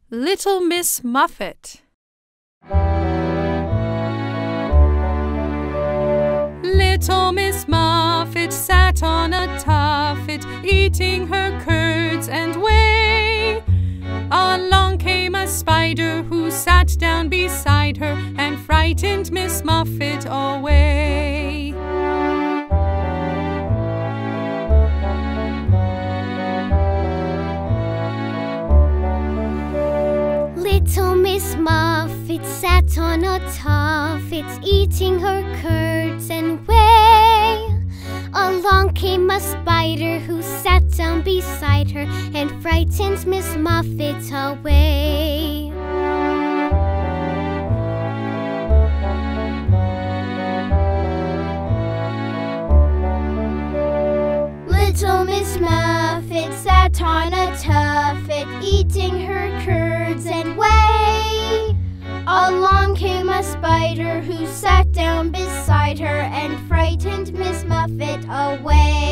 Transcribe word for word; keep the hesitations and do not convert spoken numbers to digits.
Little Miss Muffet. Little Miss Muffet sat on a tuffet, eating her curds and whey. Along came a spider who sat down beside her and frightened Miss Muffet away. Little Miss Muffet sat on a tuffet, eating her curds and whey. Along came a spider who sat down beside her and frightened Miss Muffet away. Little Miss Muffet sat on a tuffet, eating her curds and whey. Along came a spider who sat down beside her and frightened Miss Muffet away.